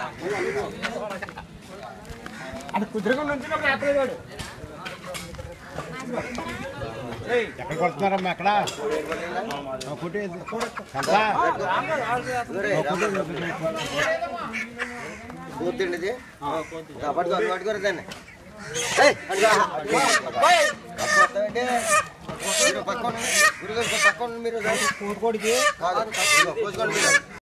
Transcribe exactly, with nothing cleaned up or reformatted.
అది కుదిరగా నుంచి రాత్రి ఎక్కడ కొడుతున్నారమ్మా అక్కడ కూర్చుండి పట్టుకోరదాన్ని పక్కన మీరు కోడికి కాదు